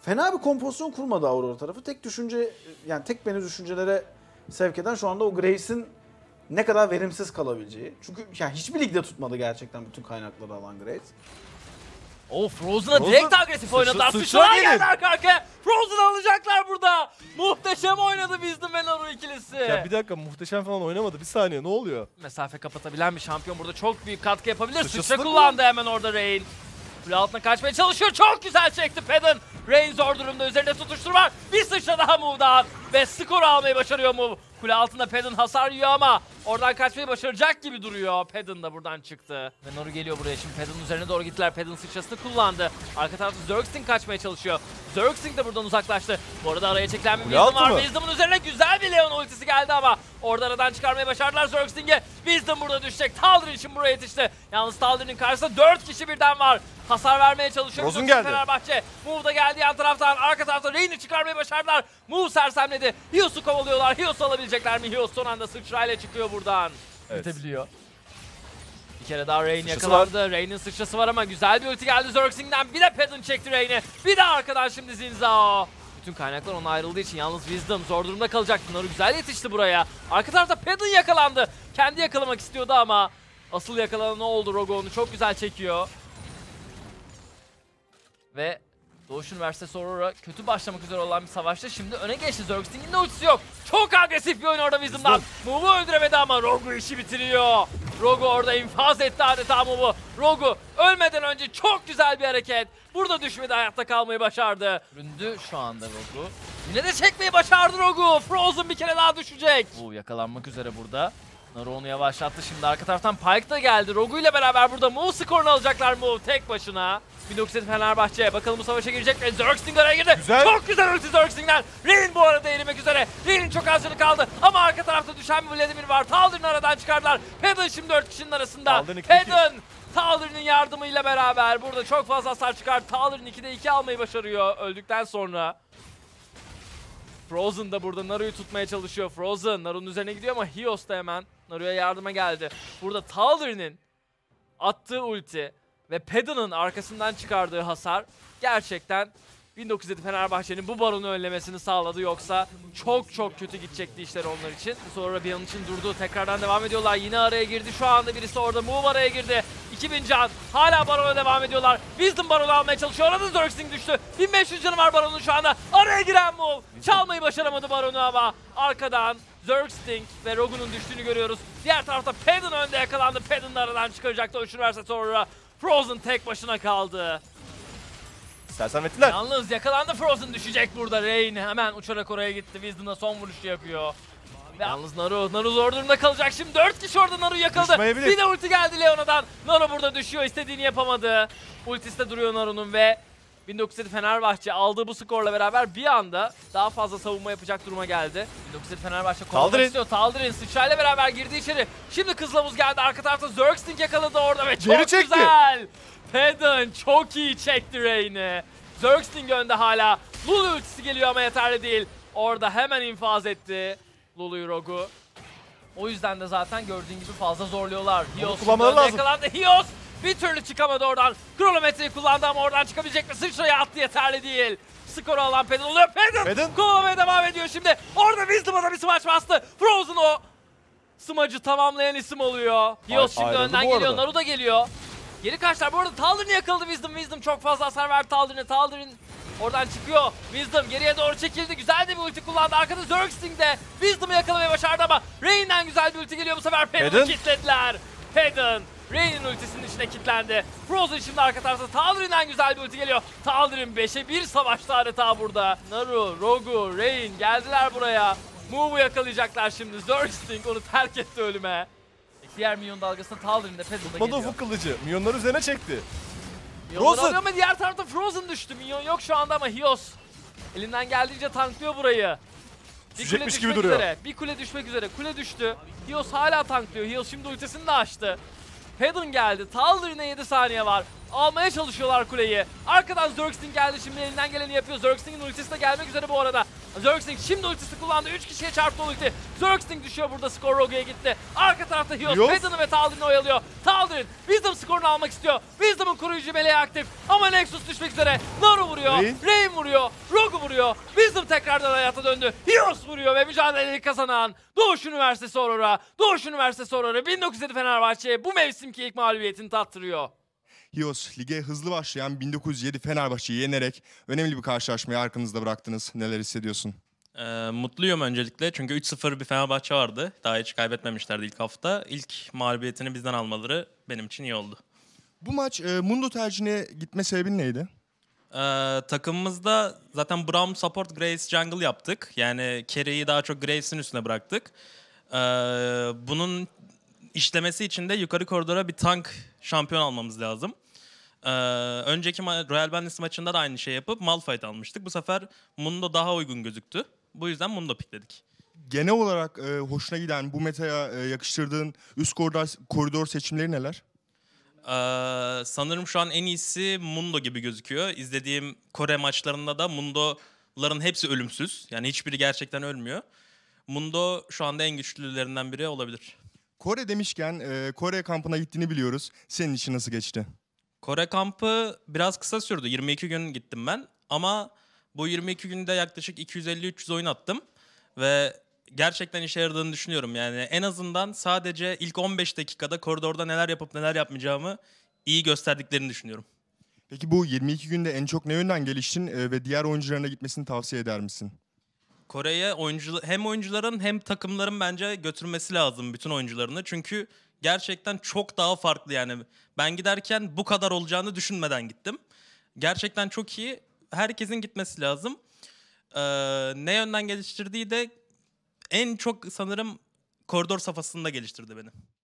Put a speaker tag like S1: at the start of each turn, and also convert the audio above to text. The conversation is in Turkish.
S1: fena bir kompozisyon kurmadı Aurora tarafı. Tek düşünce, yani tek beni düşüncelere sevk eden şu anda o Grace'in ne kadar verimsiz kalabileceği. Çünkü yani hiçbir ligde tutmadı gerçekten bütün kaynakları alan Grace.
S2: Frozen'a direkt agresif oynadılar. Sıçralar geldi arka arkaya. Frozen'ı alacaklar burada. Muhteşem oynadı Wisdom ve Naru ikilisi.
S3: Ya bir dakika, muhteşem falan oynamadı. Bir saniye, ne oluyor?
S2: Mesafe kapatabilen bir şampiyon burada çok büyük katkı yapabilir.
S3: Sıçrası
S2: Sıçra
S3: mı?
S2: kullandı hemen orada Rain. Kule altına kaçmaya çalışıyor. Çok güzel çekti Pedon. Rain zor durumda. Üzerinde tutuştur var. Bir sıçra daha Move'dan. Ve skoru almayı başarıyor Move. Kule altında Pedon hasar yiyor ama oradan kaçmayı başaracak gibi duruyor. Pedon da buradan çıktı. Ve Naru geliyor buraya. Şimdi Pedon'un üzerine doğru gittiler. Pedon sıçrasını kullandı. Arka tarafta Zergsting kaçmaya çalışıyor. Zergsting de buradan uzaklaştı. Bu arada araya çekilen bir Wisdom var. Wisdom'un üzerine güzel bir Leon ultisi geldi ama orada aradan çıkarmayı başardılar Zergsting'e. Wisdom burada düşecek. Taldir için buraya yetişti. Yalnız Taldir'in karşısında 4 kişi birden var. Hasar vermeye çalışıyor.
S3: Frozen geldi.
S2: Fenerbahçe. Move da geldi yan taraftan. Arka tarafta Rain'i çıkarmayı başardılar. Move sersemledi. Hios'u kovalıyorlar. Hios'u alabilecekler mi? Hios son anda sıçrayla çıkıyor buradan.
S3: Evet.
S2: Bitebiliyor. Bir kere daha Rain
S3: Sıçrası
S2: yakalandı. Rain'in sıçrası var ama güzel bir ulti geldi Zergsting'den. Bir de Pedon çekti Rain'i. Bir de arkadan şimdi Zinzao. Bütün kaynaklar ona ayrıldığı için yalnız Wisdom zor durumda kalacak. Naru güzel yetişti buraya. Arka tarafta Pedon yakalandı. Kendi yakalamak istiyordu ama asıl yakalanan ne oldu? Rogo onu çok güzel çekiyor. Ve Doğuş Üniversitesi Aurora kötü başlamak üzere olan bir savaşta şimdi öne geçti. Zergsting'in de ultisi yok. Çok agresif bir oyun orada Wisdom'dan. Move'u öldüremedi ama Rogu işi bitiriyor. Rogu orada infaz etti adeta Move'u. Rogu ölmeden önce çok güzel bir hareket. Burada düşmedi, hayatta kalmayı başardı. Ründü şu anda Rogu. Yine de çekmeyi başardı Rogu. Frozen bir kere daha düşecek. Yakalanmak üzere burada. Naru onu yavaşlattı. Şimdi arka taraftan Pyke da geldi. Rogu ile beraber burada Move skorunu alacaklar Move tek başına. 1907 Fenerbahçe. Bakalım bu savaşa girecek mi? Zergsting araya girdi.
S3: Güzel.
S2: Çok güzel ulti Zergsting'den. Rain bu arada erimek üzere. Rain'in çok az canı kaldı. Ama arka tarafta düşen bir Vladimir var. Taldir'in aradan çıkardılar. Pedon şimdi 4 kişinin arasında. Pedon Taldir'in yardımıyla beraber burada çok fazla hasar çıkardı. Taldir'in 2'de 2 almayı başarıyor öldükten sonra. Frozen da burada Naru'yu tutmaya çalışıyor. Frozen Naru'nun üzerine gidiyor ama Hios da hemen Naru'ya yardıma geldi. Burada Taldir'in attığı ulti ve Pedon'un arkasından çıkardığı hasar gerçekten 1907 Fenerbahçe'nin bu baronu önlemesini sağladı. Yoksa çok kötü gidecekti işler onlar için. Sonra bir an için durdu. Tekrardan devam ediyorlar. Yine araya girdi. Şu anda birisi orada. Move araya girdi. 2000 can. Hala barona devam ediyorlar. Wisdom baronu almaya çalışıyor. Orada Zergsting düştü. 1500 canı var baronun şu anda. Araya giren Move. Çalmayı başaramadı baronu ama arkadan Zergsting ve Rogu'nun düştüğünü görüyoruz. Diğer tarafta Pedon önde yakalandı. Pedon'u aradan çıkaracaktı. Doğuş Üniversitesi sonra Frozen tek başına kaldı.
S3: Sersemlettiler.
S2: Yalnız yakalandı, Frozen düşecek burada. Rain hemen uçarak oraya gitti. Wisdom'da son vuruşu yapıyor. Ve yalnız Naru zor durumda kalacak. Şimdi 4 kişi orada Naru yakaladı. Bir de ulti geldi Leona'dan. Naru burada düşüyor. İstediğini yapamadı. Ultisi de duruyor Naru'nun ve 1907 Fenerbahçe aldığı bu skorla beraber bir anda daha fazla savunma yapacak duruma geldi. 1907 Fenerbahçe kovalamak istiyor. Taldir'in sıçrayla beraber girdi içeri. Şimdi Kızılavuz geldi. Arka tarafta Zergsting yakaladı orada ve çok güzel. Pedon çok iyi çekti Rain'i. Zergsting önde hala. Lulu ultisi geliyor ama yeterli değil. Orada hemen infaz etti Lulu'yu Rogu. O yüzden de zaten gördüğün gibi fazla zorluyorlar. Hios yakalandı. Hios bir türlü çıkamadı oradan. Kronometreyi kullandı ama oradan çıkabilecek mi? Sıçraya attı, yeterli değil. Skoru alan Pedon oluyor. Pedon kovalamaya devam ediyor şimdi. Orada Wisdom'a da bir smaç bastı. Frozen o smacı tamamlayan isim oluyor. Hios şimdi önden geliyor. Naru da geliyor. Geri kaçlar. Bu arada Taldir'ini yakaladı Wisdom. Wisdom çok fazla hasar verdi Taldir'ine. Taldir'in oradan çıkıyor. Wisdom geriye doğru çekildi. Güzel de bir ulti kullandı. Arkada Zergsting de Wisdom'u yakalamayı başardı ama Rain'den güzel bir ulti geliyor bu sefer. Pedon'u kilitlediler. Pedon Rain'in ultisinin içine kilitlendi. Frozen şimdi arka tarafta. Taldir'den güzel bir ulti geliyor. Taldir'in 5'e 1 savaştı adeta burada. Naru, Rogu, Rain geldiler buraya. Move'u yakalayacaklar şimdi. Zergsting onu terk etti ölüme. Diğer minyon dalgasında Taldir'in de Pedon'da geliyor.
S3: Ufuk kılıcı. Minyonları üzerine çekti.
S2: Frozen ama diğer tarafta Frozen düştü. Minyon yok şu anda ama Hios elinden geldiğince tanklıyor burayı.
S3: Düşecekmiş gibi duruyor.
S2: Bir kule düşmek üzere. Kule düştü. Hios hala tanklıyor. Hios şimdi ultisini de açtı. Pedon geldi. Taldir'ine 7 saniye var. Almaya çalışıyorlar kuleyi. Arkadan Zergsting geldi. Şimdi elinden geleni yapıyor. Zergsting'in ultisi de gelmek üzere bu arada. Zergsting şimdi ultisi kullandı. 3 kişiye çarptı ulti. Zergsting düşüyor burada. Skor Rogue'ya gitti. Arka tarafta Hios,
S3: Hios.
S2: Pedon'u ve Taldir'ini oyalıyor. Taldir Wisdom skorunu almak istiyor. Wisdom'ın koruyucu meleği aktif. Ama Nexus düşmek üzere. Naru vuruyor. Rain vuruyor. Rogue vuruyor. Wisdom tekrardan hayata döndü. Hios vuruyor ve mücadeleyi kazanan Doğuş Üniversitesi Aurora. Doğuş Üniversitesi Aurora 1907 Fenerbahçe'ye bu mevsimki ilk mağlubiyetini tattırıyor.
S4: Hios, lige hızlı başlayan 1907 Fenerbahçe'yi yenerek önemli bir karşılaşmayı arkanızda bıraktınız. Neler hissediyorsun?
S5: Mutluyum öncelikle çünkü 3-0 bir Fenerbahçe vardı. Daha hiç kaybetmemişlerdi ilk hafta. İlk mağlubiyetini bizden almaları benim için iyi oldu.
S4: Bu maç Mundo tercihine gitme sebebin neydi?
S5: Takımımızda zaten Braum support Grace jungle yaptık. Yani carry'yi daha çok Grace'in üstüne bıraktık. Bunun işlemesi için de yukarı koridora bir tank şampiyon almamız lazım. Önceki Royal Bandits maçında da aynı şey yapıp Malphite almıştık. Bu sefer Mundo daha uygun gözüktü. Bu yüzden Mundo pikledik.
S4: Genel olarak hoşuna giden, bu metaya yakıştırdığın üst koridor seçimleri neler?
S5: Sanırım şu an en iyisi Mundo gibi gözüküyor. İzlediğim Kore maçlarında da Mundo'ların hepsi ölümsüz. Yani hiçbiri gerçekten ölmüyor. Mundo şu anda en güçlülerinden biri olabilir.
S4: Kore demişken Kore kampına gittiğini biliyoruz. Senin için nasıl geçti?
S5: Kore kampı biraz kısa sürdü. 22 gün gittim ben. Ama bu 22 günde yaklaşık 250-300 oyun attım. Ve gerçekten işe yaradığını düşünüyorum. Yani en azından sadece ilk 15 dakikada koridorda neler yapıp neler yapmayacağımı iyi gösterdiklerini düşünüyorum.
S4: Peki bu 22 günde en çok ne yönden geliştin ve diğer oyuncularına gitmesini tavsiye eder misin?
S5: Kore'ye hem oyuncuların hem takımların bence götürmesi lazım bütün oyuncularını. Çünkü gerçekten çok daha farklı yani. Ben giderken bu kadar olacağını düşünmeden gittim. Gerçekten çok iyi. Herkesin gitmesi lazım. Ne yönden geliştirdiği de en çok sanırım koridor safhasında geliştirdi beni.